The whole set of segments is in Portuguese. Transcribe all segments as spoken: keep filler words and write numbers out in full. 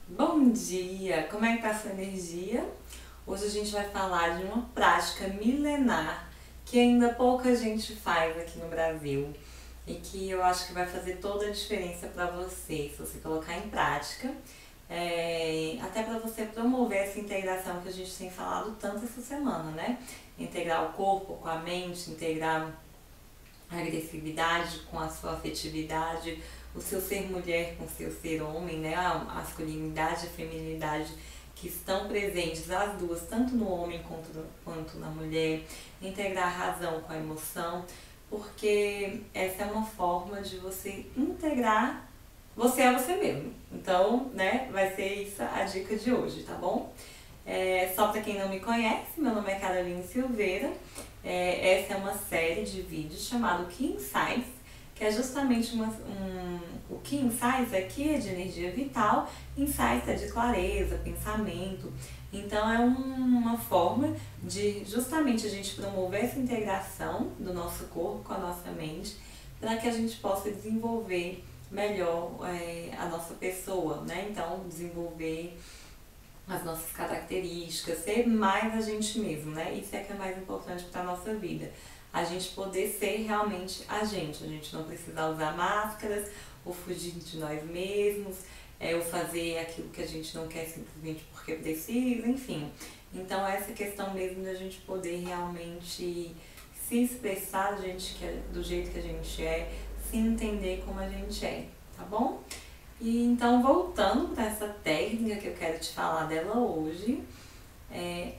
Bom dia! Como é que tá a sua energia? Hoje a gente vai falar de uma prática milenar que ainda pouca gente faz aqui no Brasil e que eu acho que vai fazer toda a diferença para você, se você colocar em prática, é, até para você promover essa integração que a gente tem falado tanto essa semana, né? Integrar o corpo com a mente, integrar a agressividade com a sua afetividade, o seu ser mulher com o seu ser homem, né? A masculinidade e a feminilidade que estão presentes as duas, tanto no homem quanto, quanto na mulher, integrar a razão com a emoção, porque essa é uma forma de você integrar você é você mesmo. Então, né, vai ser isso a dica de hoje, tá bom? É, só para quem não me conhece, meu nome é Caroline Silveira. É, essa é uma série de vídeos chamado Key Insights, que é justamente uma, um, o Key Insights aqui é de energia vital, Insights é de clareza, pensamento. Então é um, uma forma de justamente a gente promover essa integração do nosso corpo com a nossa mente, para que a gente possa desenvolver melhor é, a nossa pessoa, né? Então desenvolver as nossas características, ser mais a gente mesmo, né? Isso é que é mais importante para a nossa vida. A gente poder ser realmente a gente. A gente não precisa usar máscaras, ou fugir de nós mesmos, é, ou fazer aquilo que a gente não quer simplesmente porque precisa, enfim. Então essa questão mesmo da gente poder realmente se expressar do, gente que é, do jeito que a gente é, se entender como a gente é, tá bom? E então, voltando para essa técnica que eu quero te falar dela hoje, é,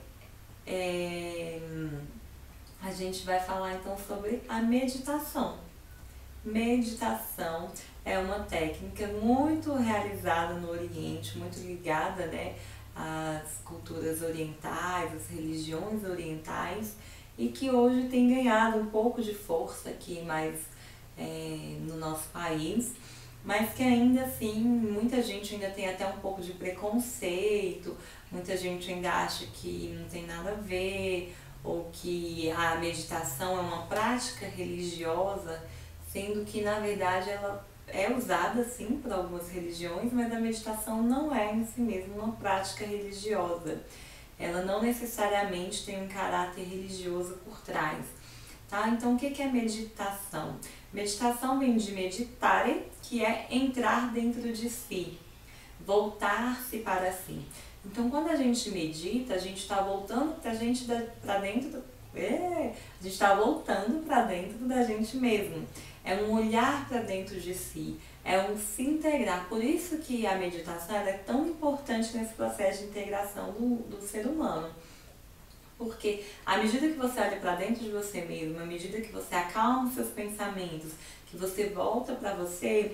é, a gente vai falar então sobre a meditação. Meditação é uma técnica muito realizada no Oriente, muito ligada, né, às culturas orientais, às religiões orientais, e que hoje tem ganhado um pouco de força aqui mais é, no nosso país, mas que ainda assim muita gente ainda tem até um pouco de preconceito, muita gente ainda acha que não tem nada a ver, ou que a meditação é uma prática religiosa, sendo que na verdade ela é usada sim por algumas religiões, mas a meditação não é em si mesma uma prática religiosa. Ela não necessariamente tem um caráter religioso por trás. Tá? Então, o que é meditação? Meditação vem de meditare, que é entrar dentro de si, voltar-se para si. Então, quando a gente medita, a gente está voltando para gente para dentro, do, é, a gente está voltando para dentro da gente mesmo. É um olhar para dentro de si, é um se integrar. Por isso que a meditação ela é tão importante nesse processo de integração do, do ser humano. Porque à medida que você olha para dentro de você mesmo, à medida que você acalma os seus pensamentos, que você volta para você,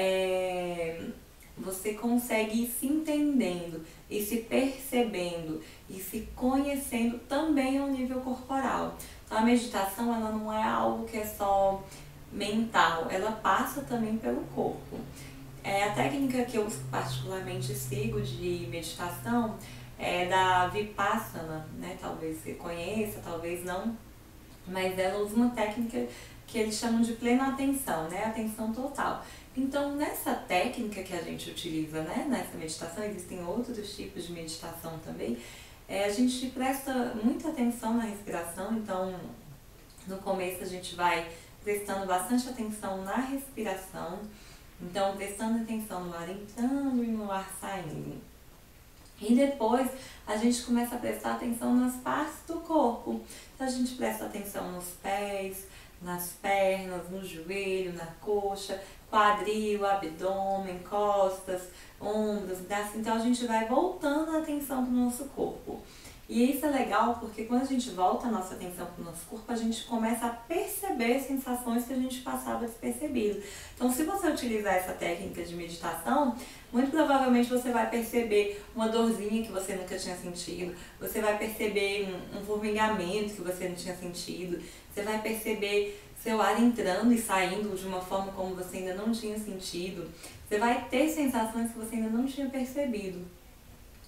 é, você consegue ir se entendendo e se percebendo e se conhecendo também ao nível corporal. Então a meditação ela não é algo que é só mental, ela passa também pelo corpo. É, a técnica que eu particularmente sigo de meditação é da Vipassana, né? Talvez você conheça, talvez não, mas ela usa uma técnica que eles chamam de plena atenção, né? Atenção total. Então, nessa técnica que a gente utiliza, né? Nessa meditação, existem outros tipos de meditação também, é, a gente presta muita atenção na respiração, então no começo a gente vai prestando bastante atenção na respiração, então prestando atenção no ar entrando e no ar saindo. E depois a gente começa a prestar atenção nas partes do corpo. Então a gente presta atenção nos pés, nas pernas, no joelho, na coxa, quadril, abdômen, costas, ombros, braços. Então a gente vai voltando a atenção para o nosso corpo. E isso é legal porque quando a gente volta a nossa atenção para o nosso corpo, a gente começa a perceber sensações que a gente passava despercebido. Então, se você utilizar essa técnica de meditação, muito provavelmente você vai perceber uma dorzinha que você nunca tinha sentido, você vai perceber um, um formigamento que você não tinha sentido, você vai perceber seu ar entrando e saindo de uma forma como você ainda não tinha sentido, você vai ter sensações que você ainda não tinha percebido.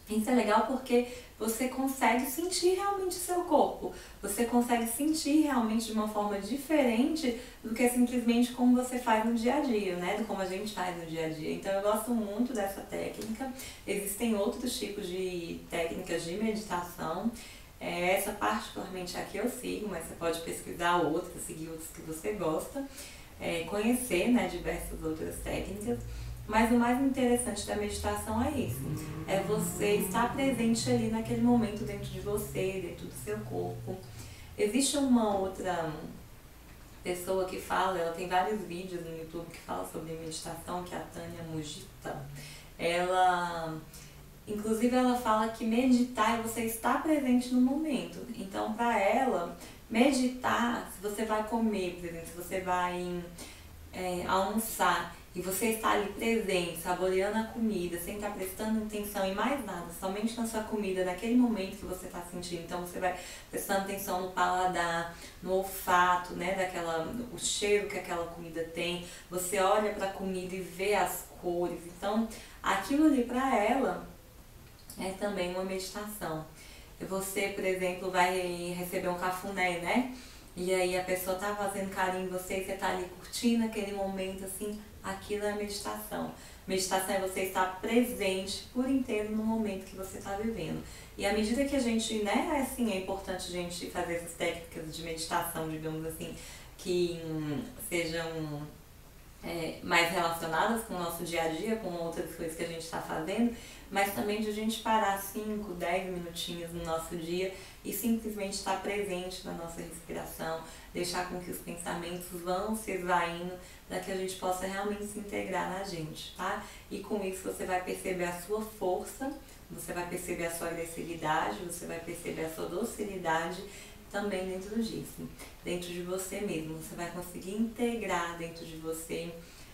Isso é legal porque você consegue sentir realmente o seu corpo. Você consegue sentir realmente de uma forma diferente do que simplesmente como você faz no dia a dia, né? Do como a gente faz no dia a dia. Então eu gosto muito dessa técnica. Existem outros tipos de técnicas de meditação. É, essa particularmente aqui eu sigo, mas você pode pesquisar outras, seguir outras que você gosta. É, conhecer, né, diversas outras técnicas. Mas o mais interessante da meditação é isso, é você estar presente ali naquele momento dentro de você, dentro do seu corpo. Existe uma outra pessoa que fala, ela tem vários vídeos no YouTube que fala sobre meditação, que é a Tânia Mujita. Ela, inclusive ela fala que meditar é você estar presente no momento. Então para ela, meditar, se você vai comer, por exemplo, se você vai é, almoçar, e você está ali presente, saboreando a comida, sem estar prestando atenção em mais nada, somente na sua comida, naquele momento que você está sentindo. Então você vai prestando atenção no paladar, no olfato, né, daquela, o cheiro que aquela comida tem. Você olha para a comida e vê as cores. Então aquilo ali para ela é também uma meditação. Você, por exemplo, vai receber um cafuné, né? E aí a pessoa tá fazendo carinho em você e você tá ali curtindo aquele momento, assim, aquilo é meditação. Meditação é você estar presente por inteiro no momento que você está vivendo. E à medida que a gente, né, assim, é importante a gente fazer essas técnicas de meditação, digamos assim, que hum, sejam é, mais relacionadas com o nosso dia a dia, com outras coisas que a gente está fazendo, mas também de a gente parar cinco, dez minutinhos no nosso dia e simplesmente estar presente na nossa respiração, deixar com que os pensamentos vão se esvaindo, para que a gente possa realmente se integrar na gente, tá? E com isso você vai perceber a sua força, você vai perceber a sua agressividade, você vai perceber a sua docilidade também dentro disso, dentro de você mesmo. Você vai conseguir integrar dentro de você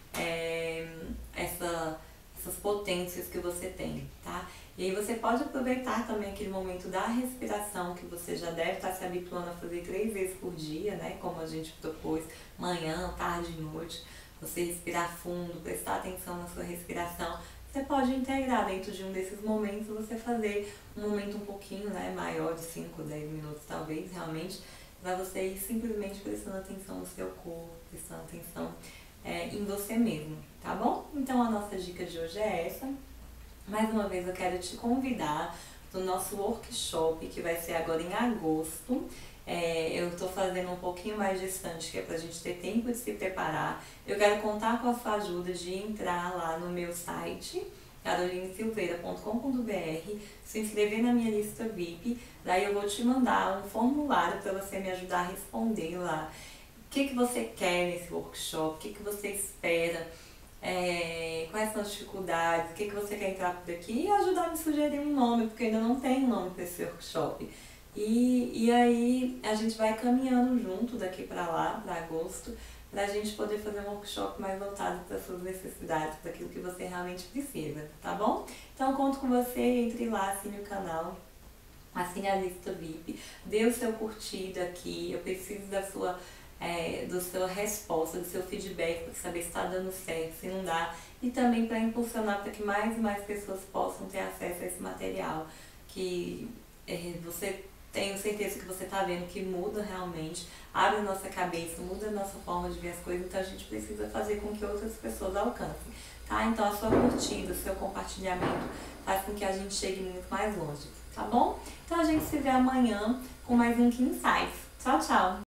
é, essa, essas potências que você tem, tá? E aí você pode aproveitar também aquele momento da respiração, que você já deve estar se habituando a fazer três vezes por dia, né? Como a gente propôs, manhã, tarde e noite. Você respirar fundo, prestar atenção na sua respiração. Você pode integrar dentro de um desses momentos, você fazer um momento um pouquinho, né, maior, de cinco, dez minutos talvez, realmente, para você ir simplesmente prestando atenção no seu corpo, prestando atenção é, em você mesmo, tá bom? Então a nossa dica de hoje é essa. Mais uma vez eu quero te convidar para o nosso workshop, que vai ser agora em agosto. É, eu estou fazendo um pouquinho mais distante, que é para a gente ter tempo de se preparar. Eu quero contar com a sua ajuda de entrar lá no meu site, caroline silveira ponto com ponto br, se inscrever na minha lista V I P, daí eu vou te mandar um formulário para você me ajudar a responder lá. O que, que você quer nesse workshop, o que, que você espera, é, quais são as dificuldades, o que, que você quer entrar por aqui e ajudar a me sugerir um nome, porque eu ainda não tenho nome para esse workshop. E, e aí a gente vai caminhando junto daqui para lá, para agosto, para a gente poder fazer um workshop mais voltado para as suas necessidades, para aquilo que você realmente precisa, tá bom? Então eu conto com você, entre lá, assine o canal, assine a lista V I P, dê o seu curtido aqui, eu preciso da sua, é, do sua resposta, do seu feedback, para saber se está dando certo, se não dá, e também para impulsionar para que mais e mais pessoas possam ter acesso a esse material, que é, você... Tenho certeza que você está vendo que muda realmente, abre a nossa cabeça, muda a nossa forma de ver as coisas, então a gente precisa fazer com que outras pessoas alcancem, tá? Então a sua curtida, o seu compartilhamento faz com que a gente chegue muito mais longe, tá bom? Então a gente se vê amanhã com mais um Key Insights. Tchau, tchau!